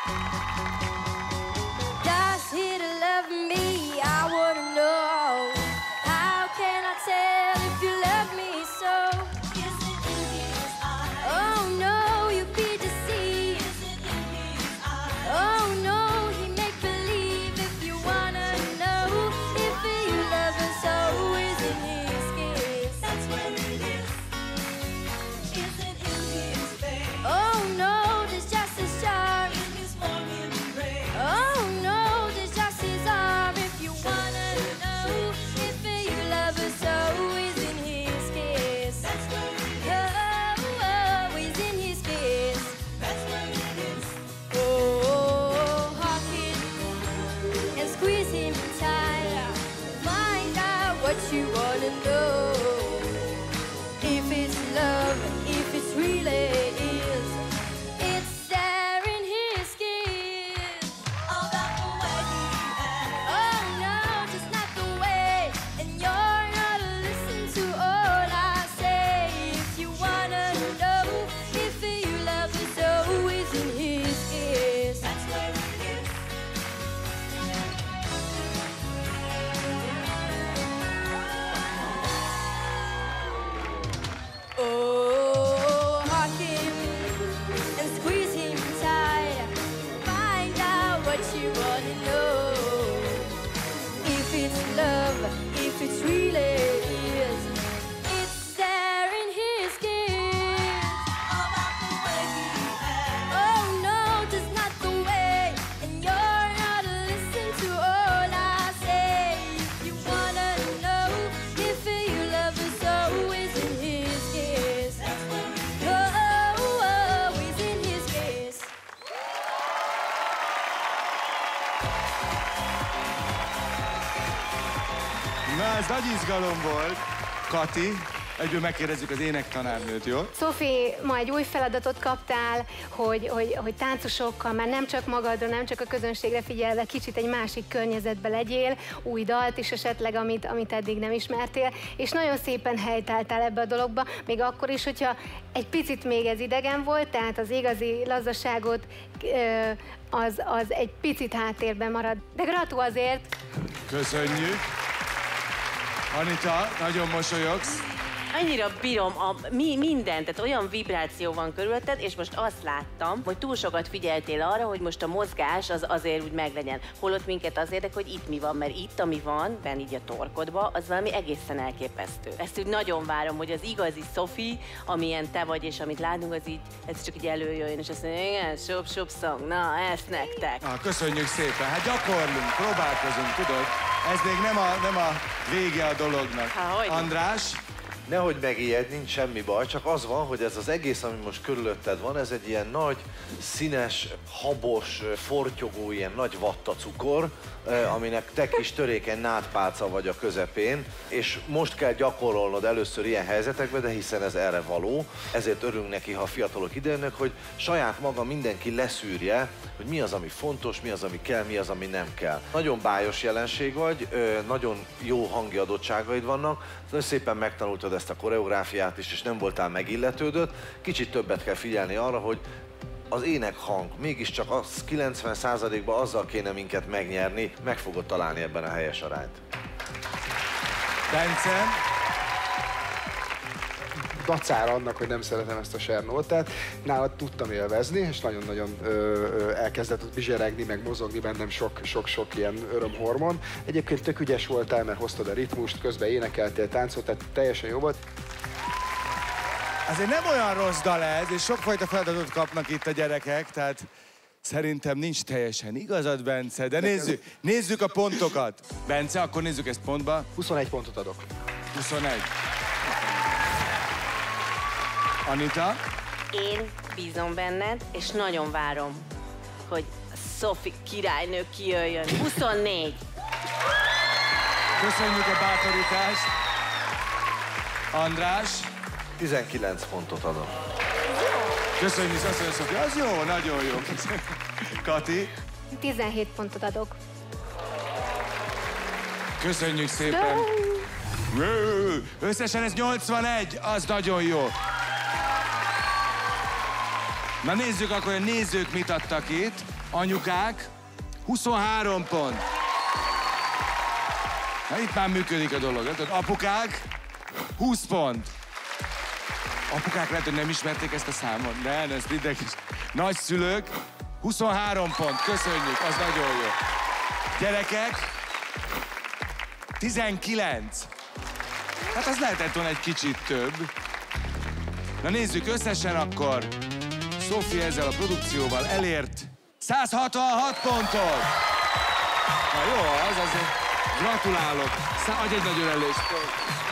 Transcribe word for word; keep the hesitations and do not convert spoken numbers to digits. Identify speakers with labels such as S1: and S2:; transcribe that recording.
S1: Just here to love me, I wanna know. How can I tell if you love me so? Is it in his eyes? Oh no, you'd be deceived. Is it in his eyes? Oh no, he make believe. If you wanna know if you love him so, is in his kiss. That's where it is. Is it in his face? Oh no, there's just his charm. In his warm embrace. Oh no, there's just his arm. If you wanna know if you love him so, is in his kiss. That's where it is. Oh, oh, is in his kiss. That's where it is. Oh, hug him and squeeze him tight. Find out what you wanna know. If it's love, if it's really is, it's there in his kiss. About the way he acts. Oh no, just not the way. And you're not listening to all I say. If you wanna know if you love me so, is in his kiss. That's where it is. Oh, hug him and squeeze him tight. Find out what you wanna know. If it's love, if it's really is, it's there in his kiss. About the way he acts. Oh no, just not the way. And you're not listening to all I say. If you wanna know if you love him so, is in his kiss. Oh, oh, is in his kiss.
S2: Na, ez nagy izgalom volt. Kati, egyből megkérdezzük az énektanárnőt, jó?
S3: Sophie, ma egy új feladatot kaptál, hogy, hogy, hogy táncosokkal már nem csak magadra, nem csak a közönségre figyelve, kicsit egy másik környezetbe legyél, új dalt is esetleg, amit, amit eddig nem ismertél, és nagyon szépen helytáltál ebbe a dologba, még akkor is, hogyha egy picit még ez idegen volt, tehát az igazi lazzaságot az, az egy picit háttérben marad. De gratu azért!
S2: Köszönjük! Anita, nagyon mosolyogsz.
S4: Annyira bírom a mi, mindent, tehát olyan vibráció van körülötted, és most azt láttam, hogy túl sokat figyeltél arra, hogy most a mozgás az azért úgy meglegyen. Holott minket az érdekel, hogy itt mi van, mert itt, ami van, benn így a torkodba, az valami egészen elképesztő. Ezt úgy nagyon várom, hogy az igazi Sophie, amilyen te vagy, és amit látunk, az így, ez csak így előjöjjön, és azt mondja, igen, shop-shop song, na, ezt nektek.
S2: Ah, köszönjük szépen, hát gyakorlunk, próbálkozunk, tudod? Ez még nem a, nem a vége a dolognak.
S4: Há,
S2: András?
S5: Nehogy megijedj, nincs semmi baj, csak az van, hogy ez az egész, ami most körülötted van, ez egy ilyen nagy, színes, habos, fortyogó, ilyen nagy vattacukor, aminek te kis törékeny nádpálca vagy a közepén, és most kell gyakorolnod először ilyen helyzetekben, de hiszen ez erre való, ezért örülünk neki, ha a fiatalok idejönnek, hogy saját maga mindenki leszűrje, hogy mi az, ami fontos, mi az, ami kell, mi az, ami nem kell. Nagyon bájos jelenség vagy, nagyon jó hangi adottságaid vannak, nagyon szépen megtanultad ezt a koreográfiát is, és nem voltál megilletődött. Kicsit többet kell figyelni arra, hogy az énekhang mégiscsak az kilencven százalékban azzal kéne minket megnyerni, meg fogod találni ebben a helyes arányt.
S2: Bence?
S6: Dacára annak, hogy nem szeretem ezt a sernótát, nálad tudtam élvezni, és nagyon-nagyon elkezdett bizseregni, meg mozogni bennem sok-sok ilyen örömhormon. Egyébként tök ügyes voltál, mert hoztad a ritmust, közben énekeltél, táncolt, tehát teljesen jó volt.
S2: Azért nem olyan rossz dal ez, és sokfajta feladatot kapnak itt a gyerekek, tehát szerintem nincs teljesen igazad, Bence, de nézzük, nézzük a pontokat. Bence, akkor nézzük ezt pontba.
S6: huszonegy pontot adok.
S2: huszonegy. Anita?
S4: Én bízom benned, és nagyon várom, hogy Sophie királynő kijöjjön. huszonnégy.
S2: Köszönjük a bátorítást. András?
S5: tizenkilenc pontot adom.
S2: Köszönjük, azt mondja, Sophie, az jó, nagyon jó. Kati?
S3: tizenhét pontot adok.
S2: Köszönjük szépen. Összesen ez nyolcvanegy, az nagyon jó. Na nézzük akkor, a nézők mit adtak itt. Anyukák, huszonhárom pont. Na, itt már működik a dolog. Látod, apukák, húsz pont. Apukák lehet, hogy nem ismerték ezt a számot. De, de ezt mindenki... Nagyszülők, huszonhárom pont. Köszönjük, az nagyon jó. Gyerekek, tizenkilenc. Hát az lehetett volna egy kicsit több. Na nézzük összesen akkor. Szofi ezzel a produkcióval elért száz hatvanhat pontot. Na jó, az azért. Gratulálok. Szá- adj egy nagy ölelést.